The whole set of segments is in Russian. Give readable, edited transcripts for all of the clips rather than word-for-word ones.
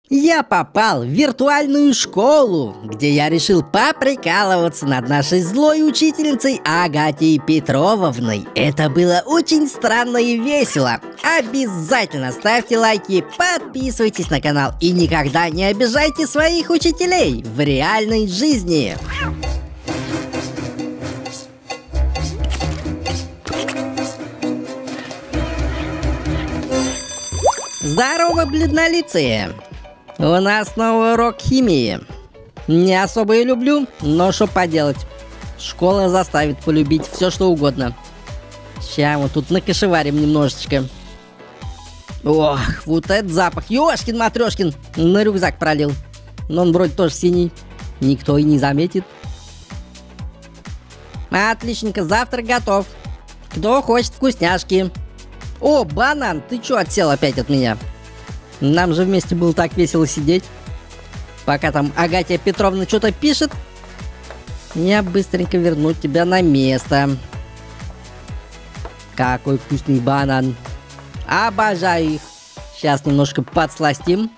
Я попал в виртуальную школу, где я решил поприкалываться над нашей злой учительницей Агатией Петровной. Это было очень странно и весело. Обязательно ставьте лайки, подписывайтесь на канал и никогда не обижайте своих учителей в реальной жизни. Здорово, бледнолицые! У нас новый урок химии. Не особо и люблю, но что поделать. Школа заставит полюбить все, что угодно. Сейчас вот тут накошеварим немножечко. Ох, вот этот запах. Ёшкин-матрёшкин. На рюкзак пролил. Но он вроде тоже синий. Никто и не заметит. Отличненько, завтрак готов. Кто хочет вкусняшки? О, банан, ты чё отсел опять от меня? Нам же вместе было так весело сидеть. Пока там Агатия Петровна что-то пишет, я быстренько верну тебя на место. Какой вкусный банан. Обожаю их. Сейчас немножко подсластим.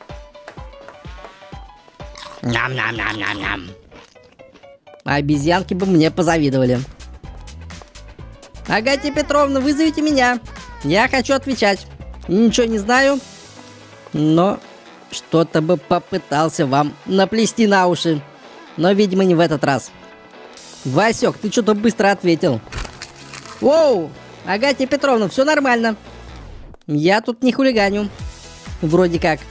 Ням-ням-ням-ням-ням. Обезьянки бы мне позавидовали. Агатия Петровна, вызовите меня. Я хочу отвечать. Ничего не знаю, но что-то бы попытался вам наплести на уши. Но, видимо, не в этот раз. Васек, ты что-то быстро ответил. Воу, Агатия Петровна, все нормально. Я тут не хулиганю. Вроде как.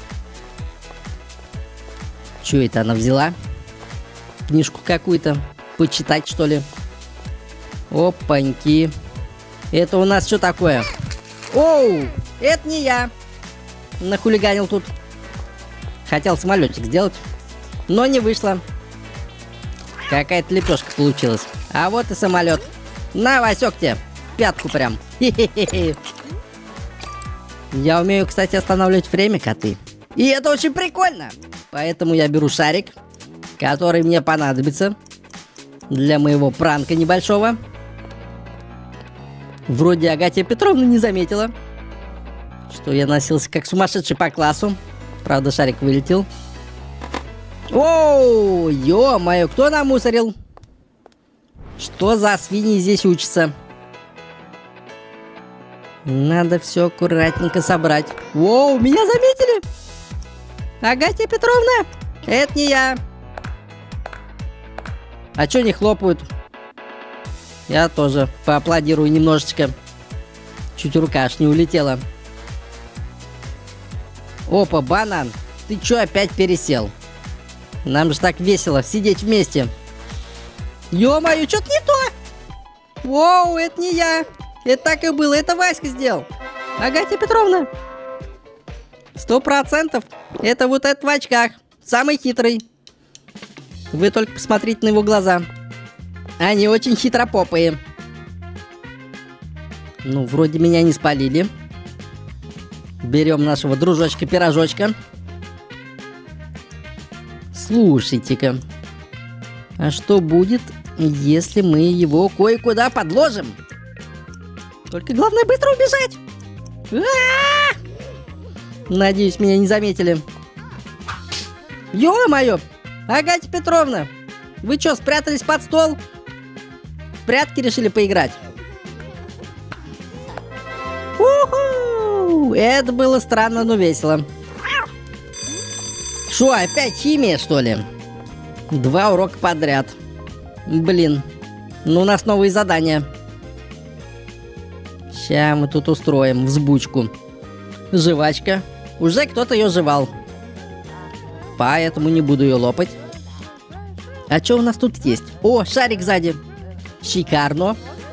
Че это она взяла? Книжку какую-то почитать, что ли? Опаньки. Это у нас что такое? Оу, это не я. Нахулиганил тут. Хотел самолетик сделать, но не вышло. Какая-то лепешка получилась. А вот и самолет. На, Васек, тебе в пятку прям. Хе-хе-хе. Я умею, кстати, останавливать время, коты. И это очень прикольно. Поэтому я беру шарик, который мне понадобится для моего пранка небольшого. Вроде Агатия Петровна не заметила, что я носился как сумасшедший по классу. Правда, шарик вылетел. Оу, ё-моё, кто намусорил? Что за свиньи здесь учатся? Надо все аккуратненько собрать. Воу, меня заметили! Агатия Петровна, это не я. А чё не хлопают? Я тоже поаплодирую немножечко. Чуть рука аж не улетела. Опа, банан, ты чё опять пересел? Нам же так весело сидеть вместе. Ё-моё, что-то не то! Воу, это не я! Это так и было, это Васька сделал. Агатия Петровна. 100% это вот этот в очках. Самый хитрый. Вы только посмотрите на его глаза. Они очень хитропопые. Ну, вроде меня не спалили. Берем нашего дружочка-пирожочка. Слушайте-ка. А что будет, если мы его кое-куда подложим? Только главное быстро убежать. Надеюсь, меня не заметили. Ё-моё! Агатия Петровна! Вы что, спрятались под стол? В прятки решили поиграть? Уху! Это было странно, но весело. Шо, опять химия, что ли? 2 урока подряд. Блин. Ну, у нас новые задания. Сейчас мы тут устроим взбучку. Жвачка. Уже кто-то ее жевал. Поэтому не буду ее лопать. А что у нас тут есть? О, шарик сзади. Шикарно.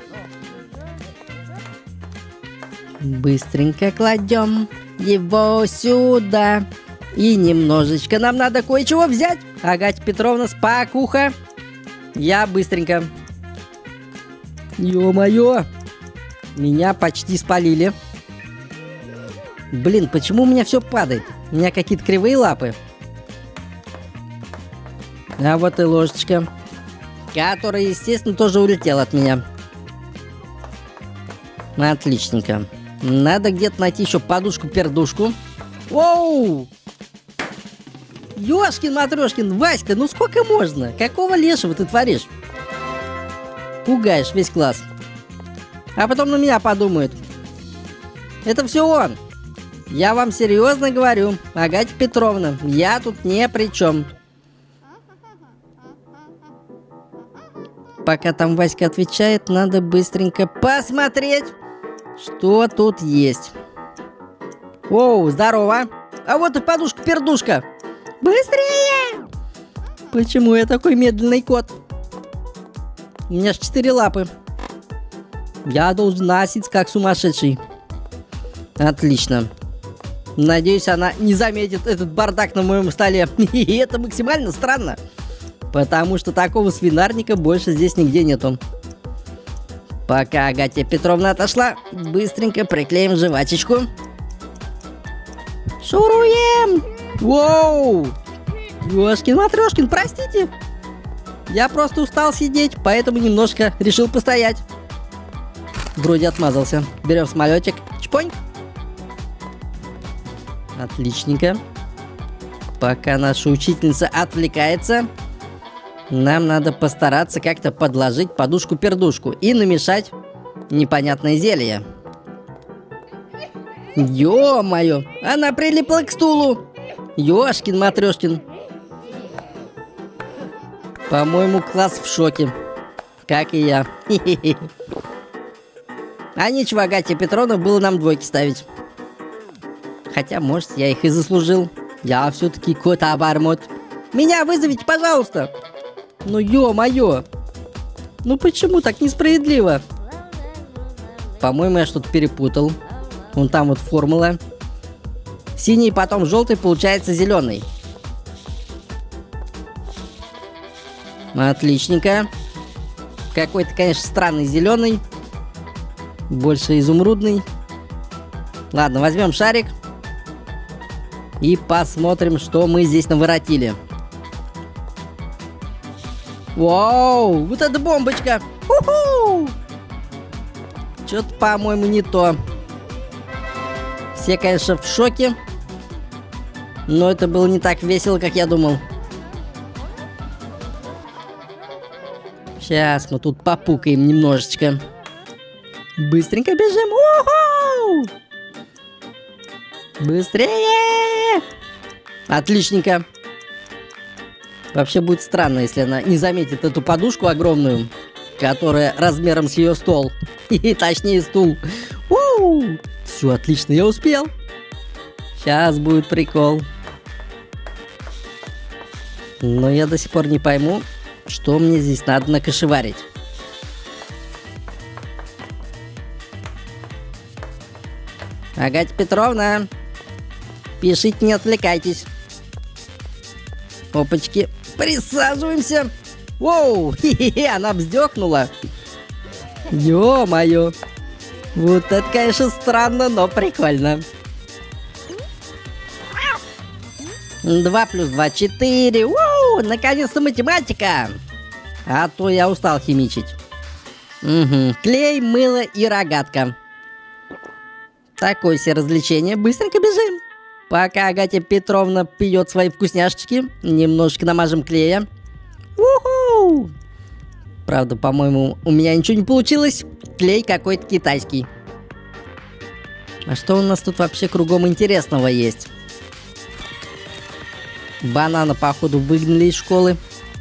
Быстренько кладем его сюда. И немножечко нам надо кое-чего взять. Агатия Петровна, спокуха. Я быстренько. Ё-моё. Меня почти спалили. Блин, почему у меня все падает? У меня какие-то кривые лапы. А вот и ложечка, которая, естественно, тоже улетела от меня. Отличненько. Надо где-то найти еще подушку-пердушку. Воу! Ёшкин-матрёшкин, Васька, ну сколько можно? Какого лешего ты творишь? Пугаешь весь класс. А потом на меня подумают. Это все он. Я вам серьезно говорю, Агатья Петровна, я тут ни при чем. Пока там Васька отвечает, надо быстренько посмотреть, что тут есть. Оу, здорово. А вот и подушка-пердушка. Быстрее! Почему я такой медленный кот? У меня ж 4 лапы. Я должен носиться как сумасшедший. Отлично. Надеюсь, она не заметит этот бардак на моем столе. И это максимально странно. Потому что такого свинарника больше здесь нигде нету. Пока Агатья Петровна отошла, быстренько приклеим жвачечку. Шуруем! Воу! Ёшкин-матрёшкин, простите. Я просто устал сидеть, поэтому немножко решил постоять. Вроде отмазался. Берем самолетик. Чпонь. Отличненько. Пока наша учительница отвлекается, нам надо постараться как-то подложить подушку-пердушку и намешать непонятное зелье. Ё-моё, она прилипла к стулу. Ёшкин-матрёшкин. По-моему, класс в шоке. Как и я. А нечего, Агатья Петровна, было нам двойки ставить. Хотя, может, я их и заслужил. Я все-таки кот-обормот. Меня вызовите, пожалуйста. Ну, ё-моё. Ну, почему так несправедливо? По-моему, я что-то перепутал. Вон там вот формула. Синий, потом желтый, получается зеленый. Отличненько. Какой-то, конечно, странный зеленый. Больше изумрудный. Ладно, возьмем шарик. И посмотрим, что мы здесь наворотили. Вау, вот это бомбочка. Уху! Что-то, по-моему, не то. Все, конечно, в шоке. Но это было не так весело, как я думал. Сейчас мы тут попукаем немножечко. Быстренько бежим. Уху! Быстрее! Отличненько. Вообще будет странно, если она не заметит эту подушку огромную, которая размером с ее стол. И точнее стул. Все, отлично, я успел. Сейчас будет прикол. Но я до сих пор не пойму, что мне здесь надо накошеварить. Агатья Петровна, пишите, не отвлекайтесь. Опачки, присаживаемся. Воу, хе-хе-хе, она вздохнула. Ё-моё. Вот это, конечно, странно, но прикольно. 2 плюс 2, 4. Воу, наконец-то математика. А то я устал химичить. Угу. Клей, мыло и рогатка. Такое себе развлечение. Быстренько бежим. Пока Агатья Петровна пьет свои вкусняшечки, немножечко намажем клея. Уху! Правда, по-моему, у меня ничего не получилось. Клей какой-то китайский. А что у нас тут вообще кругом интересного есть? Банана, походу, выгнали из школы.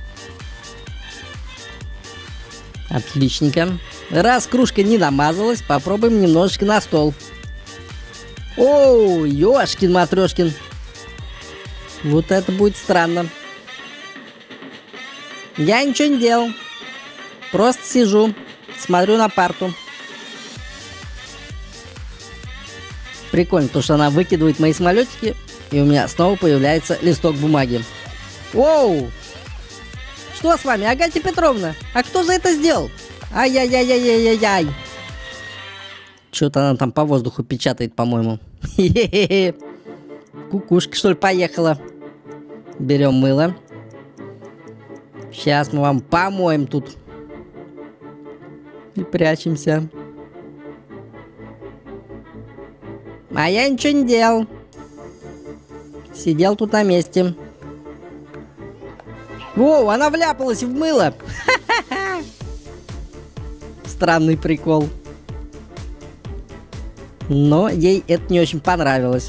Отличненько. Раз кружка не намазалась, попробуем немножечко на стол. Оу, ёшкин-матрёшкин. Вот это будет странно. Я ничего не делал. Просто сижу, смотрю на парту. Прикольно, потому что она выкидывает мои самолетики, и у меня снова появляется листок бумаги. Оу! Что с вами, Агатья Петровна? А кто же это сделал? Ай-яй-яй-яй-яй-яй-яй. Что-то она там по воздуху печатает, по-моему. Кукушка, что ли, поехала. Берем мыло. Сейчас мы вам помоем тут. И прячемся. А я ничего не делал. Сидел тут на месте. Воу, она вляпалась в мыло. Странный прикол. Но ей это не очень понравилось.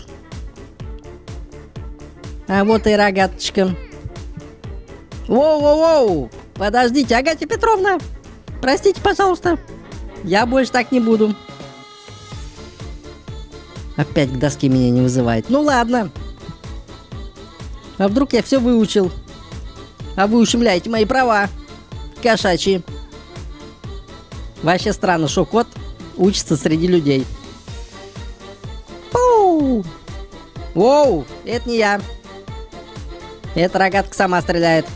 А вот и рогаточка. Воу-воу-воу! Подождите, Агатья Петровна! Простите, пожалуйста. Я больше так не буду. Опять к доске меня не вызывает. Ну ладно. А вдруг я все выучил? А вы ущемляете мои права. Кошачьи. Вообще странно, что кот учится среди людей. Пау! Воу, это не я. Эта рогатка сама стреляет.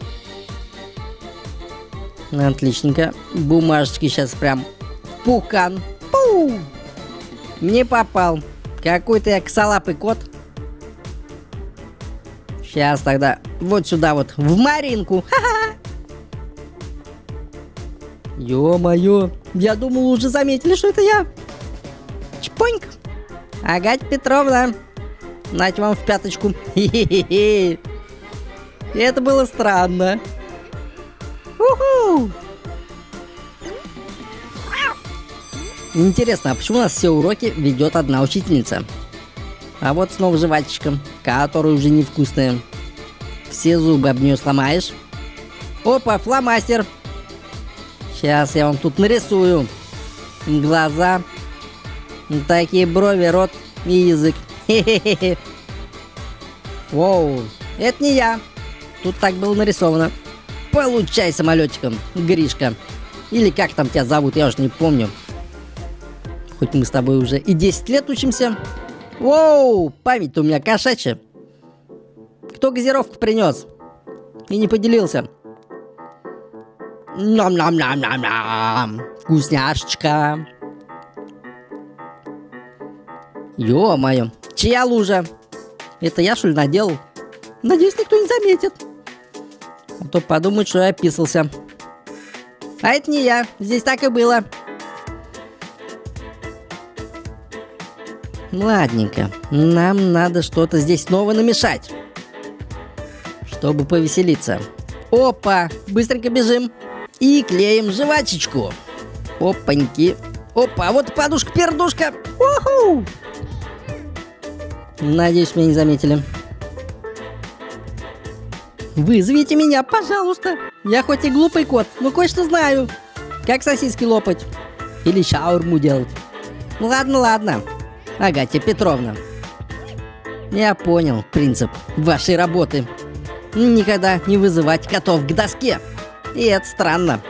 Отличненько. Бумажечки сейчас прям в пукан. Пау! Не попал. Какой-то я косолапый кот. Сейчас тогда вот сюда вот, в Маринку. Ха-ха! Ё-моё, я думал, уже заметили, что это я. Чпоньк. Агатья Петровна, нате вам в пяточку. Хе-хе-хе. Это было странно. Уху! Интересно, а почему у нас все уроки ведет одна учительница? А вот снова жвачечка, которая уже невкусная. Все зубы об нее сломаешь. Опа, фломастер. Сейчас я вам тут нарисую. Глаза. Такие брови, рот и язык. Хе-хе-хе. Воу, это не я. Тут так было нарисовано. Получай самолетиком, Гришка. Или как там тебя зовут, я уже не помню. Хоть мы с тобой уже и 10 лет учимся. Воу, память-то у меня кошачья. Кто газировку принес и не поделился? Ням-ням-ням-ням-ням. Вкусняшечка. Ё-моё, чья лужа? Это я, что ли, наделал? Надеюсь, никто не заметит. А то подумают, что я описался. А это не я, здесь так и было. Ладненько, нам надо что-то здесь снова намешать, чтобы повеселиться. Опа, быстренько бежим и клеим жвачечку. Опаньки. Опа, вот подушка-пердушка. Уху! Надеюсь, меня не заметили. Вызовите меня, пожалуйста. Я хоть и глупый кот, но кое-что знаю. Как сосиски лопать. Или шаурму делать. Ну ладно, ладно. Агатья Петровна. Я понял принцип вашей работы. Никогда не вызывать котов к доске. И это странно.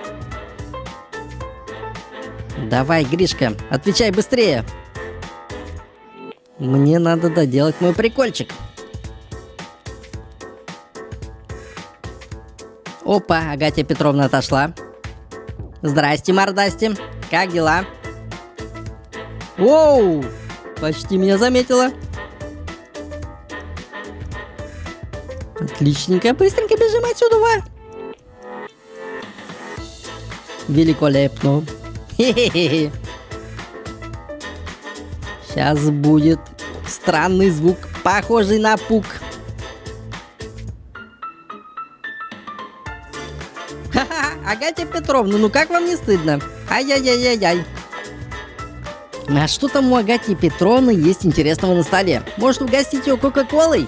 Давай, Гришка, отвечай быстрее. Мне надо доделать мой прикольчик. Опа, Агатья Петровна отошла. Здрасте, мордасти. Как дела? Воу! Почти меня заметила. Отличненько. Быстренько бежим отсюда, Ва. Великолепно. Хе-хе-хе. Сейчас будет странный звук, похожий на пук. Ха-ха, Агатья Петровна, ну как вам не стыдно? Ай-яй-яй-яй-яй. А что там у Агатьи Петровны есть интересного на столе? Может, угостить ее кока-колой?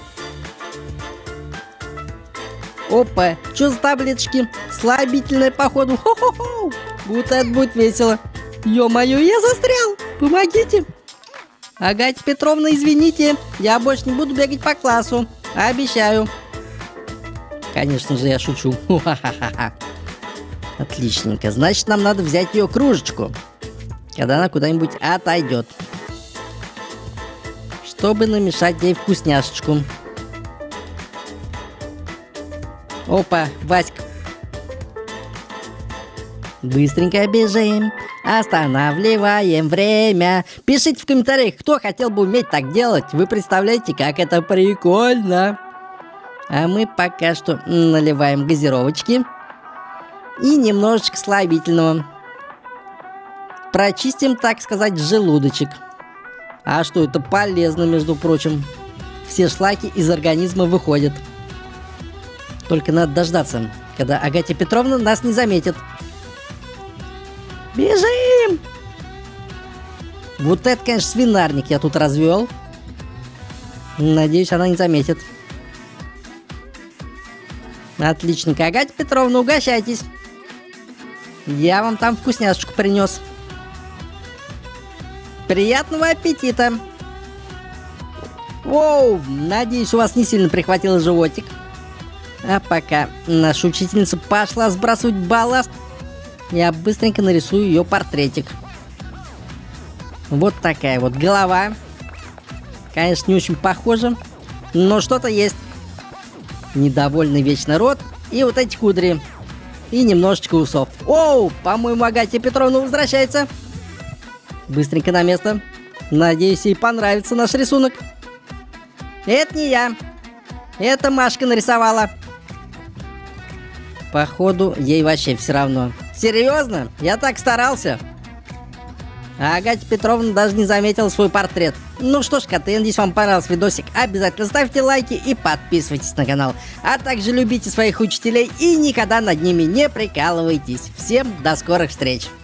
Опа, что за таблеточки? Слабительное, походу. Хо-хо-хо. Вот это будет весело. Ё-моё, я застрял. Помогите. Агатья Петровна, извините. Я больше не буду бегать по классу. Обещаю. Конечно же, я шучу. Отличненько. Значит, нам надо взять ее кружечку, когда она куда-нибудь отойдет, чтобы намешать ей вкусняшечку. Опа, Васька. Быстренько бежим, останавливаем время. Пишите в комментариях, кто хотел бы уметь так делать. Вы представляете, как это прикольно. А мы пока что наливаем газировочки и немножечко слабительного. Прочистим, так сказать, желудочек. А что, это полезно, между прочим. Все шлаки из организма выходят. Только надо дождаться, когда Агатия Петровна нас не заметит. Бежим! Вот это, конечно, свинарник я тут развел. Надеюсь, она не заметит. Отличненько. Агатия Петровна, угощайтесь. Я вам там вкусняшечку принес. Приятного аппетита. Воу, надеюсь, у вас не сильно прихватило животик. А пока наша учительница пошла сбрасывать балласт, я быстренько нарисую ее портретик. Вот такая вот голова. Конечно, не очень похожа, но что-то есть. Недовольный вечно рот и вот эти кудри. И немножечко усов. Оу, по-моему, Агатия Петровна возвращается. Быстренько на место. Надеюсь, ей понравится наш рисунок. Это не я. Это Машка нарисовала. Походу, ей вообще все равно. Серьезно? Я так старался. А Агатия Петровна даже не заметила свой портрет. Ну что ж, коты, я надеюсь, вам понравился видосик. Обязательно ставьте лайки и подписывайтесь на канал. А также любите своих учителей и никогда над ними не прикалывайтесь. Всем до скорых встреч!